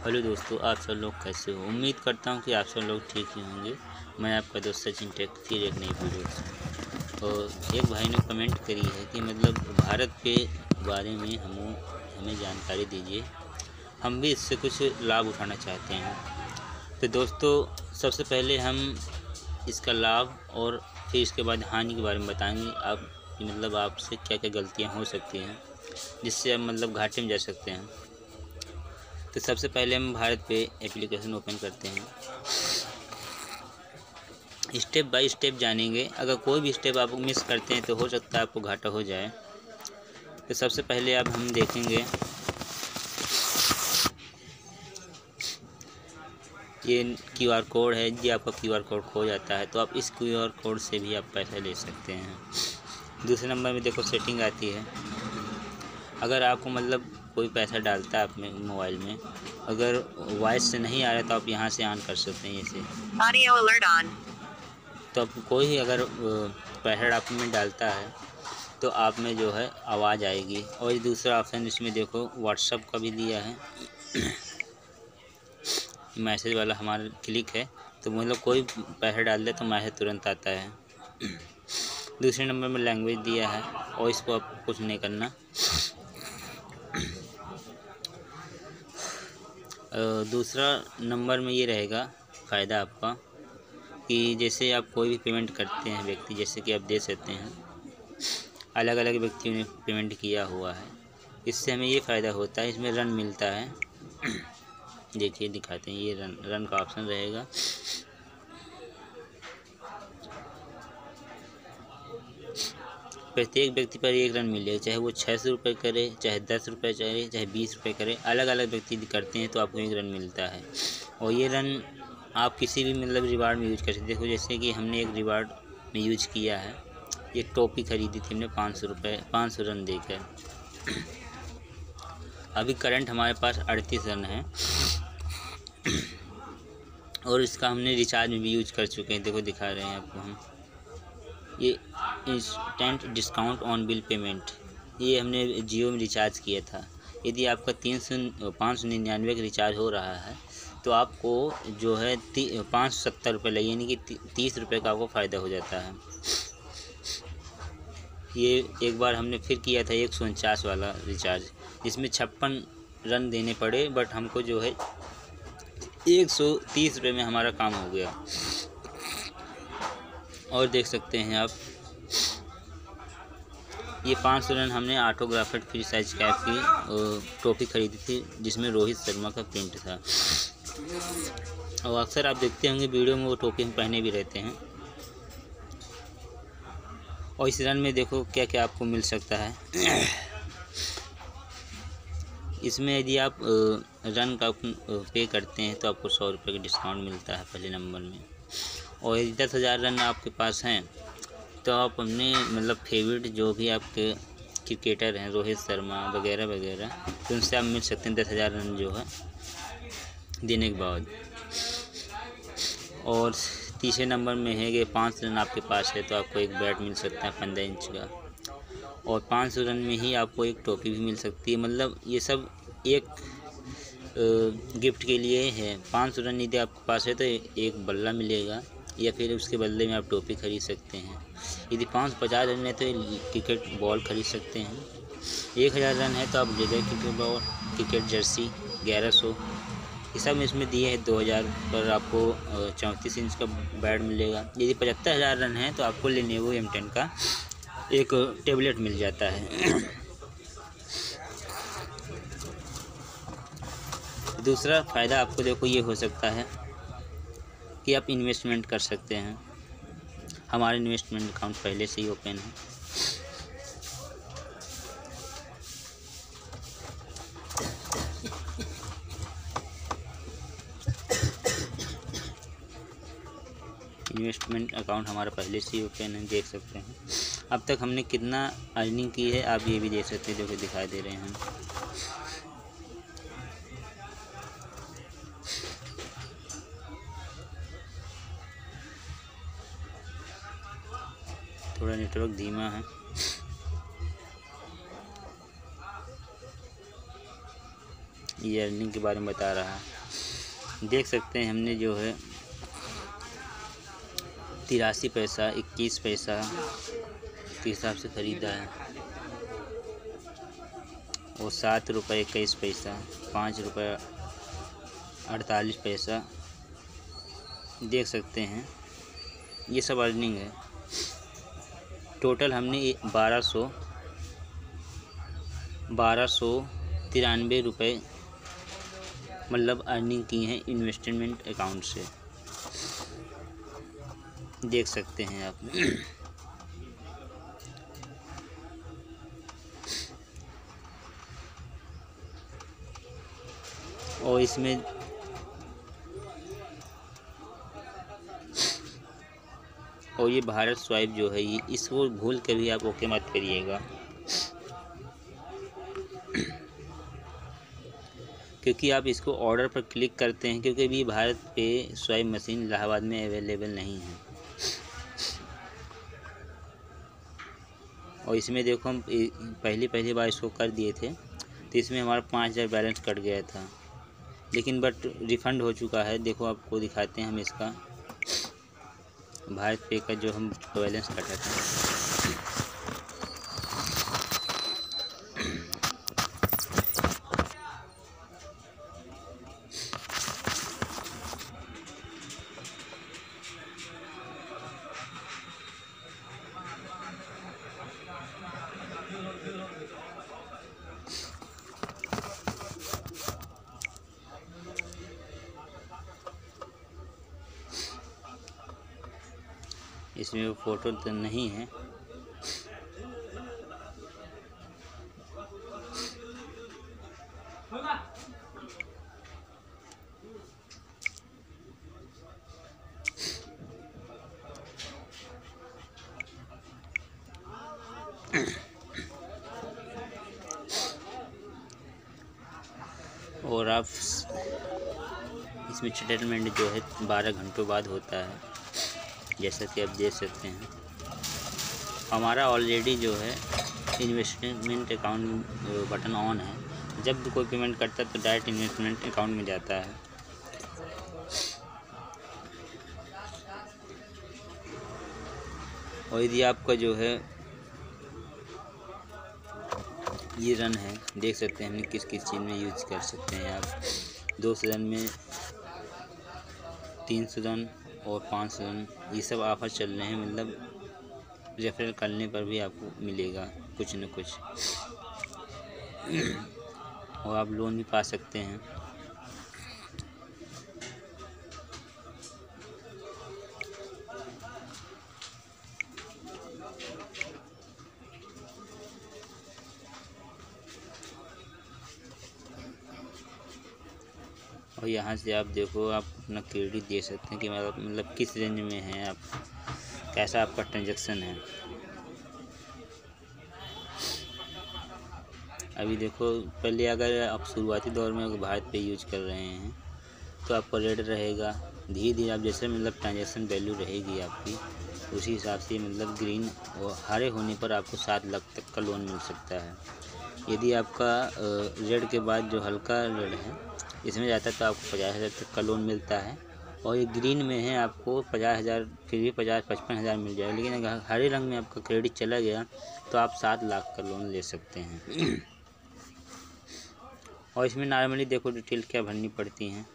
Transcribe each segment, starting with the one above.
Hello दोस्तों, आप सब लोग कैसे हो। उम्मीद करता हूँ कि आप सब लोग ठीक ही होंगे। मैं आपका दोस्त सचिन टेक फिर एक नई वीडियो से। और एक भाई ने कमेंट करी है कि मतलब भारत के बारे में हमें जानकारी दीजिए, हम भी इससे कुछ लाभ उठाना चाहते हैं। तो दोस्तों, सबसे पहले हम इसका लाभ और फिर इसके बाद हानि के बारे में बताएंगे। आप मतलब आपसे क्या क्या गलतियाँ हो सकती हैं जिससे आप मतलब घाटे में जा सकते हैं। तो सबसे पहले हम भारत पे एप्लीकेशन ओपन करते हैं। स्टेप बाय स्टेप जानेंगे। अगर कोई भी स्टेप आप मिस करते हैं तो हो सकता है आपको घाटा हो जाए। तो सबसे पहले अब हम देखेंगे ये क्यूआर कोड है। ये आपका क्यूआर कोड खो जाता है तो आप इस क्यूआर कोड से भी आप पैसा ले सकते हैं। दूसरे नंबर में देखो सेटिंग आती है। अगर आपको मतलब कोई पैसा डालता है अपने मोबाइल में, अगर वॉइस से नहीं आ रहा तो आप यहाँ से ऑन कर सकते हैं। जैसे ऑडियो अलर्ट ऑन। तो अब कोई अगर पैसा आप में डालता है तो आप में जो है आवाज़ आएगी। और ये दूसरा ऑप्शन इसमें देखो व्हाट्सअप का भी दिया है। मैसेज वाला हमारा क्लिक है तो मतलब कोई पैसा डाल दे तो मैसेज तुरंत आता है। दूसरे नंबर में लैंग्वेज दिया है और इसको आपको कुछ नहीं करना। दूसरा नंबर में ये रहेगा फ़ायदा आपका कि जैसे आप कोई भी पेमेंट करते हैं व्यक्ति, जैसे कि आप दे सकते हैं, अलग अलग व्यक्तियों ने पेमेंट किया हुआ है। इससे हमें ये फ़ायदा होता है, इसमें रन मिलता है। देखिए दिखाते हैं, ये रन का ऑप्शन रहेगा। प्रत्येक व्यक्ति पर एक रन मिलेगा, चाहे वो 600 रुपये करे, चाहे 10 रुपये करे, चाहे 20 रुपये करे। अलग अलग व्यक्ति करते हैं तो आपको एक रन मिलता है। और ये रन आप किसी भी मतलब रिवार्ड में यूज कर सकते हैं। देखो जैसे कि हमने एक रिवार्ड में यूज किया है, ये टोपी खरीदी थी हमने 500 रुपये, 500 रन देकर। अभी करंट हमारे पास 38 रन है और इसका हमने रिचार्ज में भी यूज कर चुके हैं। देखो दिखा रहे हैं आपको हम, ये instant discount on bill payment, ये हमने जियो में रिचार्ज किया था। यदि आपका 599 का रिचार्ज हो रहा है तो आपको जो है 570 रुपये लगे, यानी कि 30 रुपये का आपको फ़ायदा हो जाता है। ये एक बार हमने फिर किया था 149 वाला रिचार्ज, जिसमें 56 रन देने पड़े, बट हमको जो है 130 रुपये में हमारा काम हो गया। और देख सकते हैं आप, ये 500 रन हमने ऑटोग्राफेड फ्री साइज कैप की टोपी खरीदी थी जिसमें रोहित शर्मा का प्रिंट था। और अक्सर आप देखते होंगे वीडियो में वो टोपी हम पहने भी रहते हैं। और इस रन में देखो क्या क्या आपको मिल सकता है। इसमें यदि आप रन का पे करते हैं तो आपको 100 रुपये का डिस्काउंट मिलता है पहले नंबर में। और यदि 10,000 रन आपके पास हैं तो आप अपने मतलब फेवरेट जो भी आपके क्रिकेटर हैं, रोहित शर्मा वगैरह वगैरह, तो उनसे आप मिल सकते हैं 10,000 रन जो है देने के बाद। और तीसरे नंबर में है कि 5 रन आपके पास है तो आपको एक बैट मिल सकता है 15 इंच का। और 500 रन में ही आपको एक टोपी भी मिल सकती है। मतलब ये सब एक गिफ्ट के लिए है। 500 रन यदि आपके पास है तो एक बल्ला मिलेगा, या फिर उसके बदले में आप टोपी खरीद सकते हैं। यदि 550 रन है तो क्रिकेट बॉल खरीद सकते हैं। 1000 रन है तो आप leather cricket ball, cricket jersey 1100, ये सब इसमें दिए हैं। 2000 पर आपको 34 इंच का बैट मिलेगा। यदि 75,000 रन है तो आपको लेनोवो M10 का एक टेबलेट मिल जाता है। दूसरा फ़ायदा आपको देखो ये हो सकता है कि आप इन्वेस्टमेंट कर सकते हैं। हमारा इन्वेस्टमेंट अकाउंट पहले से ही ओपन है। इन्वेस्टमेंट अकाउंट हमारा पहले से ही ओपन है, देख सकते हैं। अब तक हमने कितना अर्निंग की है आप ये भी देख सकते हैं, जो कि दिखाई दे रहे हैं हम। थोड़ा नेटवर्क धीमा है। ये अर्निंग के बारे में बता रहा है। देख सकते हैं हमने जो है 83 पैसा 21 पैसा के हिसाब से ख़रीदा है, और 7 रुपये 21 पैसा, 5 रुपये 48 पैसा। देख सकते हैं ये सब अर्निंग है। टोटल हमने 1293 रुपये मतलब अर्निंग की हैं इन्वेस्टमेंट अकाउंट से। देख सकते हैं आप। और इसमें और ये भारत स्वाइप जो है ये इसको भूल कर भी आप ओके मत करिएगा, क्योंकि आप इसको ऑर्डर पर क्लिक करते हैं, क्योंकि अभी भारत पे स्वाइप मशीन इलाहाबाद में अवेलेबल नहीं है। और इसमें देखो हम पहली बार इसको कर दिए थे तो इसमें हमारा 5000 बैलेंस कट गया था, लेकिन बट रिफ़ंड हो चुका है। देखो आपको दिखाते हैं हम इसका भारत पे का जो हम बैलेंस कटा था। इसमें फ़ोटो तो नहीं है। और आप इसमें सेटलमेंट जो है 12 घंटों बाद होता है, जैसा कि आप देख सकते हैं। हमारा ऑलरेडी जो है इन्वेस्टमेंट अकाउंट बटन ऑन है। जब भी कोई पेमेंट करता है तो डायरेक्ट इन्वेस्टमेंट अकाउंट में जाता है। और यदि आपका जो है ये रन है, देख सकते हैं हमने किस किस चीज़ में यूज़ कर सकते हैं आप। 200 रन में 300 रन और 500 रन ये सब ऑफर चल रहे हैं, मतलब रेफरल करने पर भी आपको मिलेगा कुछ न कुछ। और आप लोन भी पा सकते हैं। और यहाँ से आप देखो, आप अपना क्रेडिट दे सकते हैं कि मतलब किस रेंज में है आप, कैसा आपका ट्रांजैक्शन है। अभी देखो, पहले अगर आप शुरुआती दौर में अगर भारत पे यूज कर रहे हैं तो आपका रेट रहेगा। धीरे धीरे आप जैसे मतलब ट्रांजैक्शन वैल्यू रहेगी आपकी, उसी हिसाब से मतलब ग्रीन और हरे होने पर आपको 7 लाख तक का लोन मिल सकता है। यदि आपका रेड के बाद जो हल्का रेड है इसमें जाता है तो आपको 50,000 तक का लोन मिलता है। और ये ग्रीन में है आपको 50,000, फिर भी 50-55,000 मिल जाएगा। लेकिन अगर हरे रंग में आपका क्रेडिट चला गया तो आप 7 लाख का लोन ले सकते हैं। और इसमें नॉर्मली देखो डिटेल क्या भरनी पड़ती हैं।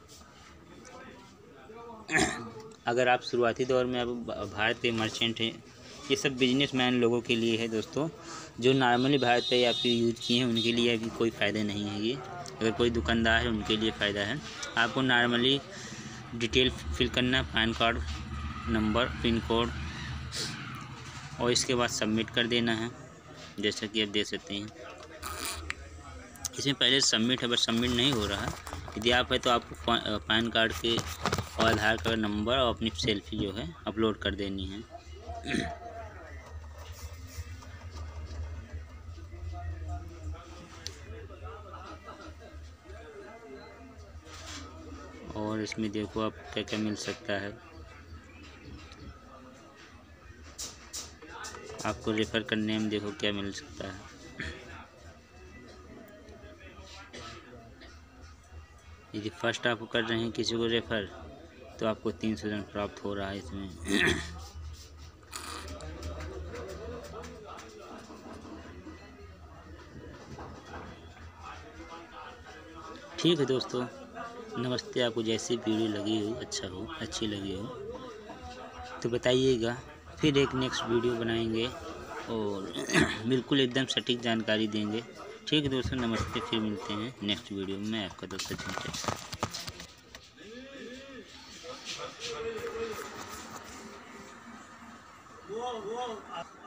अगर आप शुरुआती दौर में आप भारत पे मर्चेंट हैं, ये सब बिजनेसमैन लोगों के लिए है दोस्तों। जो नॉर्मली भारत पे आप यूज़ किए हैं उनके लिए अभी कोई फ़ायदा नहीं है ये। अगर कोई दुकानदार है उनके लिए फ़ायदा है। आपको नॉर्मली डिटेल फिल करना है, PAN card number, pin code, और इसके बाद सबमिट कर देना है, जैसा कि आप देख सकते हैं। इसमें पहले सबमिट है, बस सबमिट नहीं हो रहा। यदि आप है तो आपको पैन कार्ड के और आधार कार्ड नंबर और अपनी सेल्फी जो है अपलोड कर देनी है। और इसमें देखो आप क्या क्या मिल सकता है। आपको रेफ़र करने में देखो क्या मिल सकता है। लीजिए फर्स्ट आप कर रहे हैं किसी को रेफ़र तो आपको 300 रन प्राप्त हो रहा है इसमें। ठीक है दोस्तों, नमस्ते। आपको जैसी वीडियो लगी हो, अच्छी लगी हो तो बताइएगा, फिर एक नेक्स्ट वीडियो बनाएंगे और बिल्कुल एकदम सटीक जानकारी देंगे। ठीक है दोस्तों, नमस्ते। फिर मिलते हैं नेक्स्ट वीडियो में। मैं आपका दोस्त सचिन।